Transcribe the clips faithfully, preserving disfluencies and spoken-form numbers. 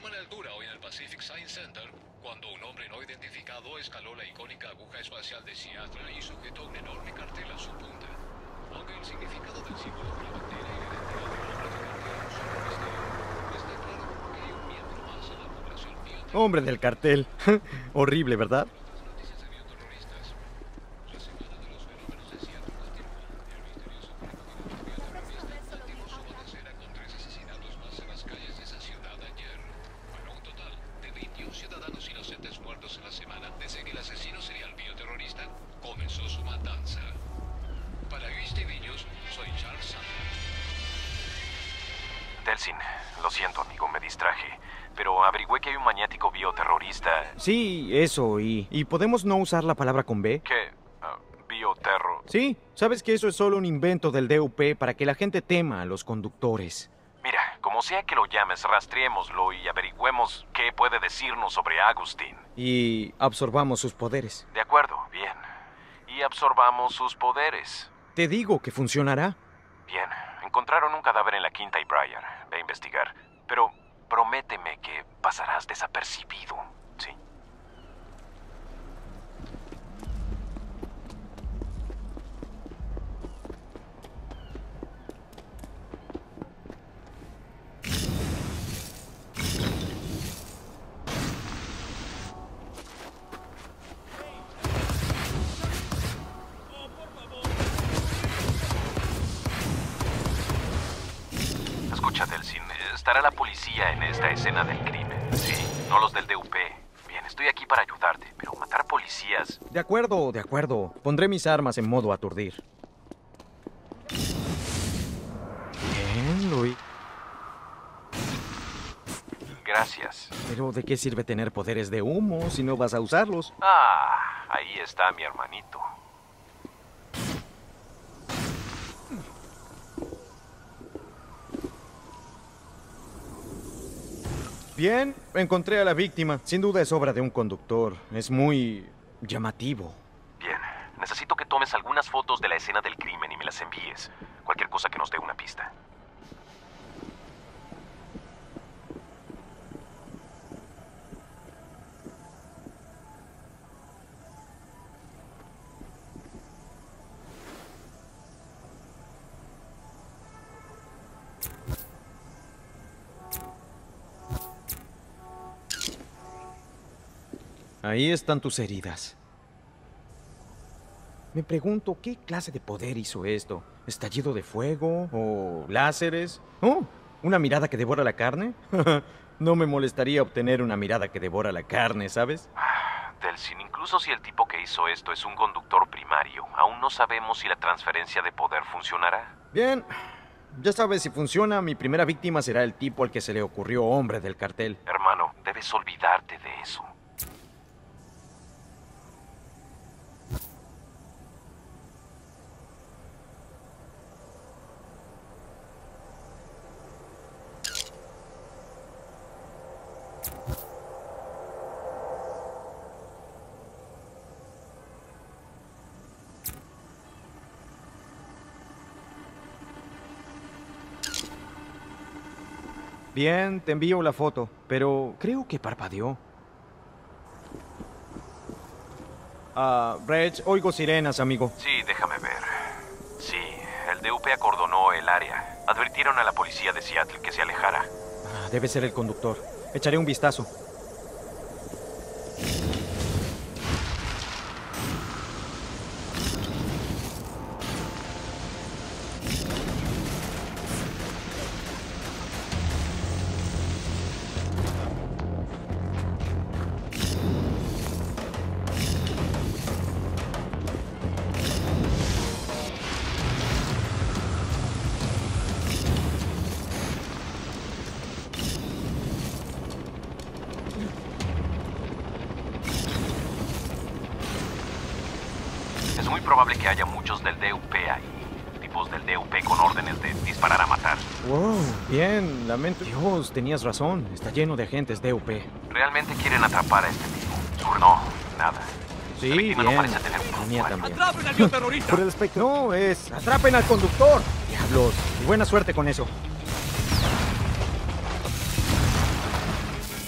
gran altura hoy en el Pacific Science Center cuando un hombre no identificado escaló la icónica aguja espacial de Seattle y sujetó un enorme cartel a su punta. Aunque el significado del símbolo de la bandera y la identidad del hombre del cartel son un misterio, está claro que hay un miembro más en la población bioterrorista. Hombre del cartel. Horrible, ¿verdad? Otras noticias de bioterroristas. La semana de los fenómenos de Seattle continuó. El misterioso francotirador bioterrorista activó su balacera con tres asesinatos más en las calles de esa ciudad ayer. Para un total de veintiún ciudadanos inocentes muertos en la semana desde que el asesino serial bioterrorista comenzó su matanza. Para U S T V News, soy Charles Sanders. Delsin, lo siento, amigo, me distraje. Pero averigüé que hay un maniático bioterrorista. Sí, eso, y... ¿Y podemos no usar la palabra con B? ¿Qué? Uh, ¿Bioterro? Sí, sabes que eso es solo un invento del D U P para que la gente tema a los conductores. Mira, como sea que lo llames, rastreémoslo y averigüemos qué puede decirnos sobre Agustín. Y absorbamos sus poderes. De acuerdo, bien. Y absorbamos sus poderes. Te digo que funcionará. Bien, encontraron un cadáver en la Quinta y Briar. Ve a investigar. Pero prométeme que pasarás desapercibido, ¿sí? Escucha, Delsin, estará la policía en esta escena del crimen. Sí, no los del D U P. Bien, estoy aquí para ayudarte, pero matar policías... De acuerdo, de acuerdo. Pondré mis armas en modo aturdir. Bien, Luis. Gracias. Pero ¿de qué sirve tener poderes de humo si no vas a usarlos? Ah, ahí está mi hermanito. Bien, encontré a la víctima. Sin duda es obra de un conductor. Es muy llamativo. Bien, necesito que tomes algunas fotos de la escena del crimen y me las envíes. Cualquier cosa que nos dé una pista. Ahí están tus heridas. Me pregunto, ¿qué clase de poder hizo esto? ¿Estallido de fuego? ¿O láseres? ¿Oh? ¿Una mirada que devora la carne? No me molestaría obtener una mirada que devora la carne, ¿sabes? Delsin, incluso si el tipo que hizo esto es un conductor primario, aún no sabemos si la transferencia de poder funcionará. Bien. Ya sabes, si funciona, mi primera víctima será el tipo al que se le ocurrió hombre del cartel. Hermano, debes olvidarte de eso. Bien, te envío la foto, pero creo que parpadeó. Ah, Reg, oigo sirenas, amigo. Sí, déjame ver. Sí, el D U P acordonó el área. Advirtieron a la policía de Seattle que se alejara. Ah, debe ser el conductor. Echaré un vistazo. Es muy probable que haya muchos del D U P ahí. Tipos del D U P con órdenes de disparar a matar. Wow, bien, lamento. Dios, tenías razón. Está lleno de agentes D U P. Realmente quieren atrapar a este tipo. No, nada. Sí, La víctima bien. no parece tener La mía culpa. también. ¡Atrapen al bioterrorista! Por el espectro. No, es... ¡Atrapen al conductor! Diablos. Y buena suerte con eso.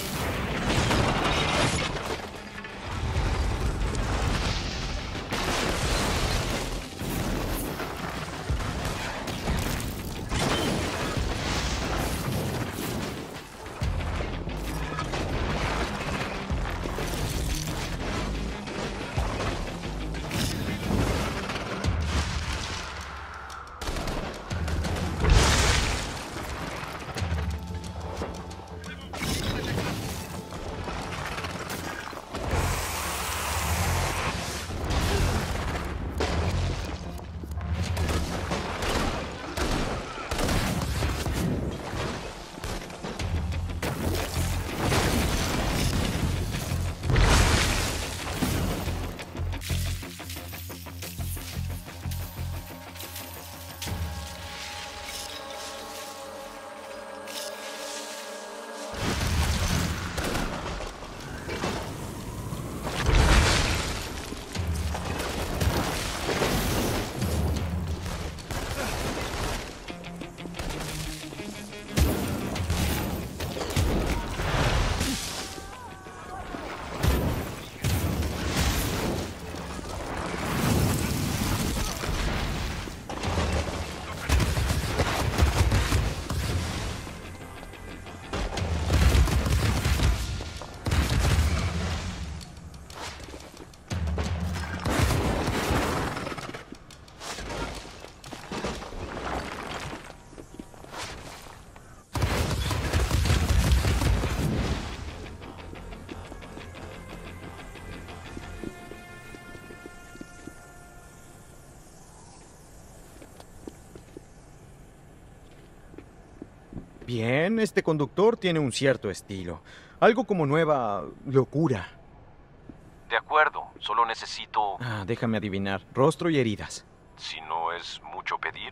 Bien, este conductor tiene un cierto estilo. Algo como nueva locura. De acuerdo, solo necesito... Ah, déjame adivinar. Rostro y heridas. Si no es mucho pedir.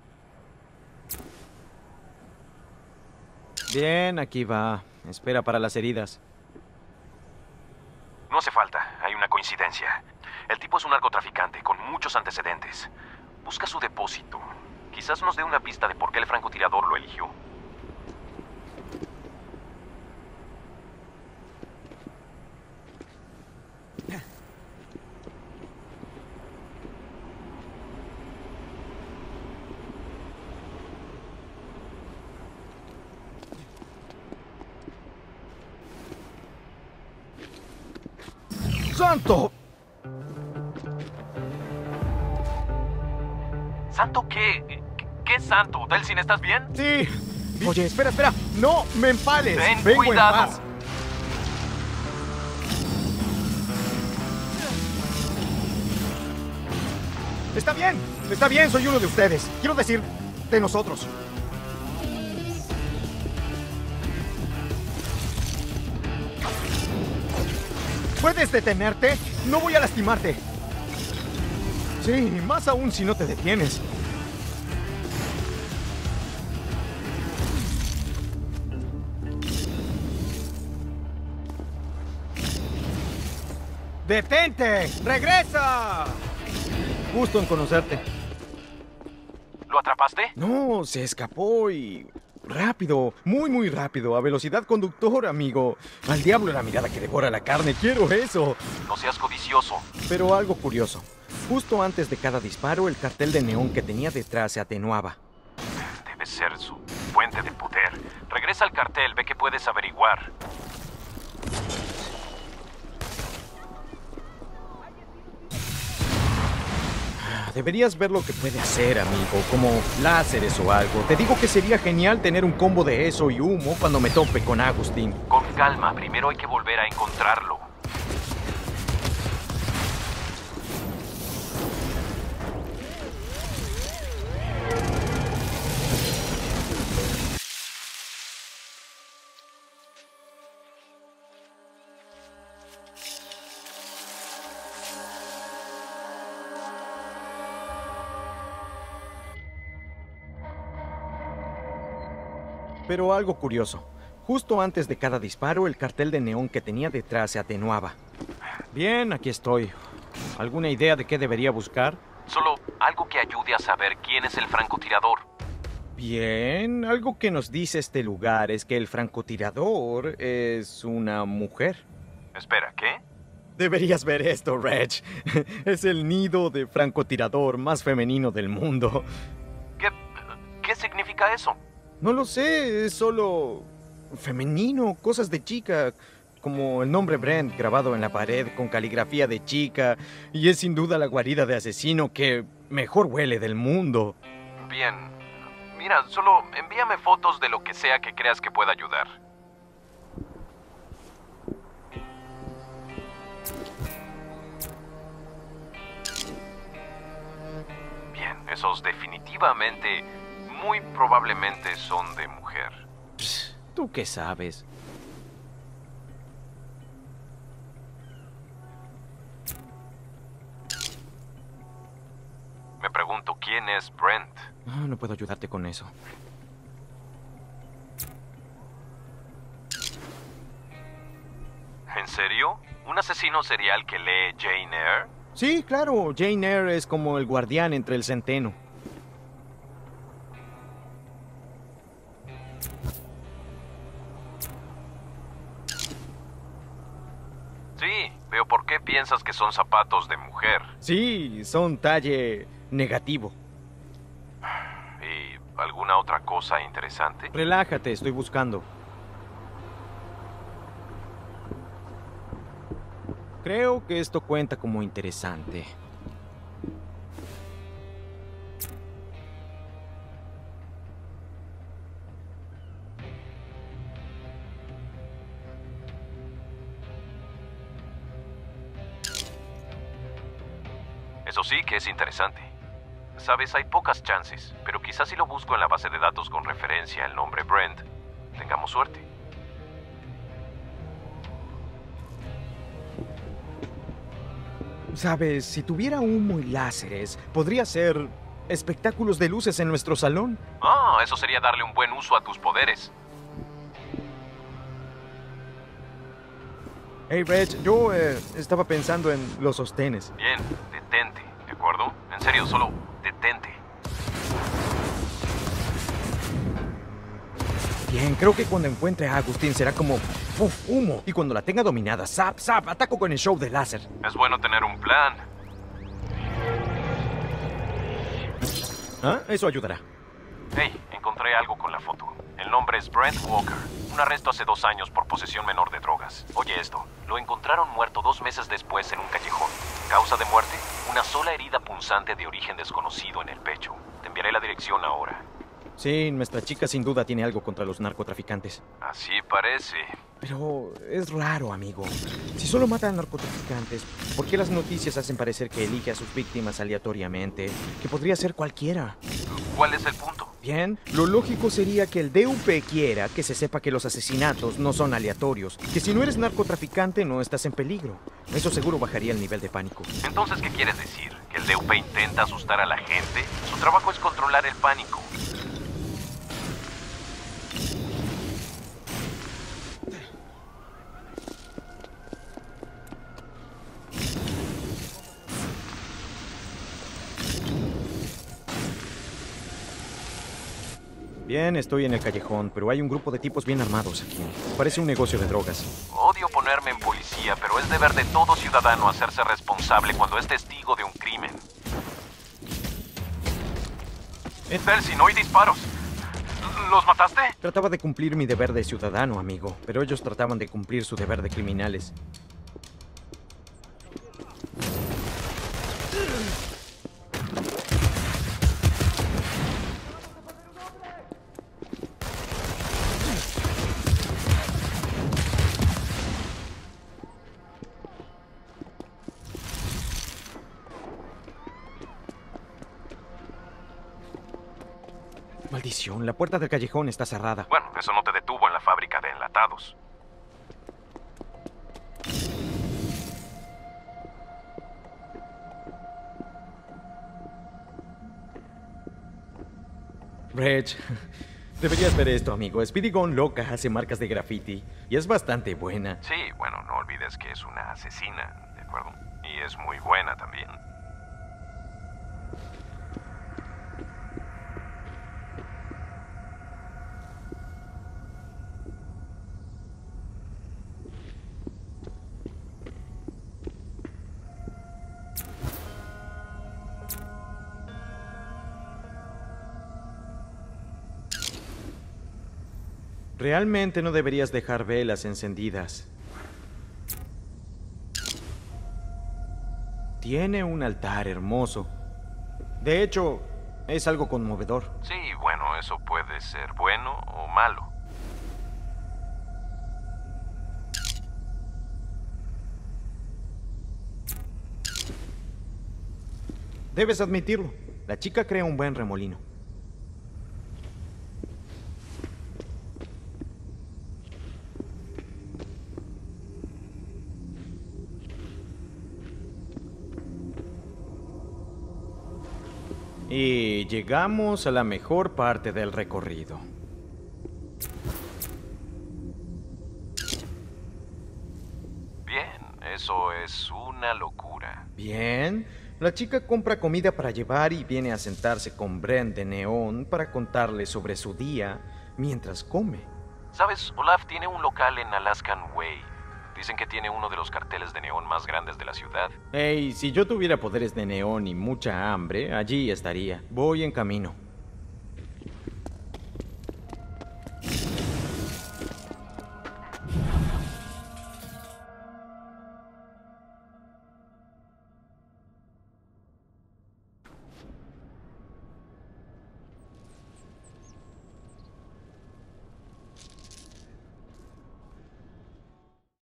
Bien, aquí va. Espera para las heridas. No hace falta, hay una coincidencia. El tipo es un narcotraficante con muchos antecedentes. Busca su depósito. Quizás nos dé una pista de por qué el francotirador lo eligió. ¡Santo! ¿Santo qué? ¿Qué, qué santo? Delsin, ¿estás bien? Sí. Oye, espera, espera. No me empales. Ten Vengo cuidado. en paz. Está bien, está bien, soy uno de ustedes. Quiero decir, de nosotros. ¿Puedes detenerte? No voy a lastimarte. Sí, más aún si no te detienes. ¡Detente! ¡Regresa! Gusto en conocerte. ¿Lo atrapaste? No, se escapó y... rápido, muy muy rápido, a velocidad conductor, amigo. Al diablo la mirada que devora la carne, quiero eso. No seas codicioso. Pero algo curioso. Justo antes de cada disparo, el cartel de neón que tenía detrás se atenuaba. Debe ser su fuente de poder. Regresa al cartel, ve que puedes averiguar. Deberías ver lo que puede hacer, amigo, como láseres o algo. Te digo que sería genial tener un combo de eso y humo cuando me tope con Agustín. Con calma, primero hay que volver a encontrarlo. Pero algo curioso. Justo antes de cada disparo, el cartel de neón que tenía detrás se atenuaba. Bien, aquí estoy. ¿Alguna idea de qué debería buscar? Solo algo que ayude a saber quién es el francotirador. Bien, algo que nos dice este lugar es que el francotirador es una mujer. Espera, ¿qué? Deberías ver esto, Reg. Es el nido de francotirador más femenino del mundo. ¿Qué, qué significa eso? No lo sé, es solo femenino, cosas de chica, como el nombre Brent grabado en la pared con caligrafía de chica, y es sin duda la guarida de asesino que mejor huele del mundo. Bien. Mira, solo envíame fotos de lo que sea que creas que pueda ayudar. Bien, esos definitivamente... muy probablemente son de mujer. Pss, ¿tú qué sabes? Me pregunto quién es Brent. No, no puedo ayudarte con eso. ¿En serio? ¿Un asesino serial que lee Jane Eyre? Sí, claro, Jane Eyre es como el guardián entre el centeno. Sí, veo por qué piensas que son zapatos de mujer. Sí, son talle negativo. ¿Y alguna otra cosa interesante? Relájate, estoy buscando. Creo que esto cuenta como interesante. Eso sí que es interesante. Sabes, hay pocas chances, pero quizás si lo busco en la base de datos con referencia al nombre Brent, Tengamos suerte. Sabes, si tuviera humo y láseres, podría hacer espectáculos de luces en nuestro salón. Ah, eso sería darle un buen uso a tus poderes. Hey, Reg, yo eh, estaba pensando en los sostenes. Bien, detente, ¿de acuerdo? En serio, solo detente. Bien, creo que cuando encuentre a Agustín será como ¡uf! Humo. Y cuando la tenga dominada, ¡zap, zap! Ataco con el show de láser. Es bueno tener un plan. ¿Ah? Eso ayudará. Hey, encontré algo con la foto. El nombre es Brent Walker. Un arresto hace dos años por posesión menor de drogas. Oye esto, lo encontraron muerto dos meses después en un callejón. Causa de muerte, una sola herida punzante de origen desconocido en el pecho. Te enviaré la dirección ahora. Sí, nuestra chica sin duda tiene algo contra los narcotraficantes. Así parece. Pero es raro, amigo. Si solo matan a narcotraficantes, ¿por qué las noticias hacen parecer que elige a sus víctimas aleatoriamente? Que podría ser cualquiera. ¿Cuál es el punto? Bien, lo lógico sería que el D U P quiera que se sepa que los asesinatos no son aleatorios, que si no eres narcotraficante no estás en peligro. Eso seguro bajaría el nivel de pánico. Entonces, ¿qué quieres decir? ¿Que el D U P intenta asustar a la gente? Su trabajo es controlar el pánico. Bien, estoy en el callejón, pero hay un grupo de tipos bien armados aquí. Parece un negocio de drogas. Odio ponerme en policía, pero es deber de todo ciudadano hacerse responsable cuando es testigo de un crimen. Percy, no hay disparos. ¿Los mataste? Trataba de cumplir mi deber de ciudadano, amigo, pero ellos trataban de cumplir su deber de criminales. Maldición, la puerta del callejón está cerrada. Bueno, eso no te detuvo en la fábrica de enlatados. Reg, deberías ver esto, amigo. Speedy Gon loca hace marcas de graffiti y es bastante buena. Sí, bueno, no olvides que es una asesina, ¿de acuerdo? Y es muy buena también. Realmente no deberías dejar velas encendidas. Tiene un altar hermoso. De hecho, es algo conmovedor. Sí, bueno, eso puede ser bueno o malo. Debes admitirlo. La chica crea un buen remolino. Y llegamos a la mejor parte del recorrido. Bien, eso es una locura. Bien, la chica compra comida para llevar y viene a sentarse con Brent de Neón para contarle sobre su día mientras come. ¿Sabes? Olaf tiene un local en Alaskan Way. Dicen que tiene uno de los carteles de neón más grandes de la ciudad. Hey, si yo tuviera poderes de neón y mucha hambre, allí estaría. Voy en camino.